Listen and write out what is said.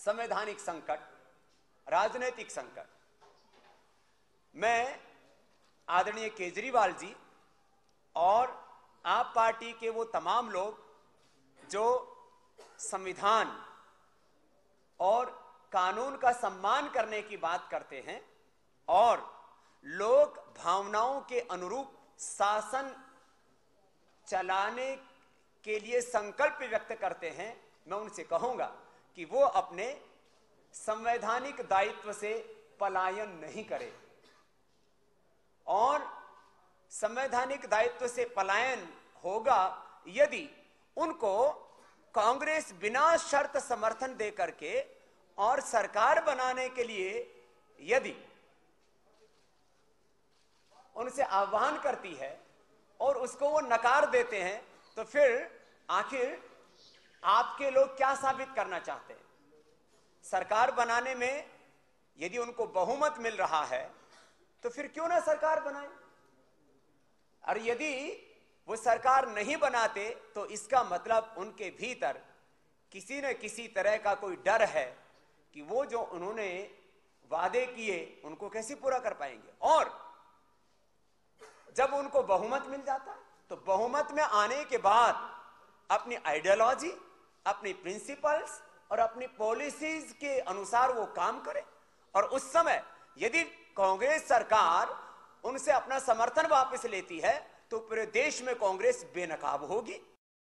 संवैधानिक संकट, राजनीतिक संकट। मैं आदरणीय केजरीवाल जी और आप पार्टी के वो तमाम लोग जो संविधान और कानून का सम्मान करने की बात करते हैं और लोक भावनाओं के अनुरूप शासन चलाने के लिए संकल्प व्यक्त करते हैं, मैं उनसे कहूंगा कि वो अपने संवैधानिक दायित्व से पलायन नहीं करें। और संवैधानिक दायित्व से पलायन होगा यदि उनको कांग्रेस बिना शर्त समर्थन दे करके और सरकार बनाने के लिए यदि उनसे आह्वान करती है और उसको वो नकार देते हैं, तो फिर आखिर आपके लोग क्या साबित करना चाहते हैं? सरकार बनाने में यदि उनको बहुमत मिल रहा है तो फिर क्यों ना सरकार बनाए? और यदि वो सरकार नहीं बनाते तो इसका मतलब उनके भीतर किसी न किसी तरह का कोई डर है कि वो जो उन्होंने वादे किए उनको कैसे पूरा कर पाएंगे। और जब उनको बहुमत मिल जाता तो बहुमत में आने के बाद अपनी आइडियोलॉजी, अपनी प्रिंसिपल्स और अपनी पॉलिसीज के अनुसार वो काम करें। और उस समय यदि कांग्रेस सरकार उनसे अपना समर्थन वापस लेती है तो पूरे देश में कांग्रेस बेनकाब होगी।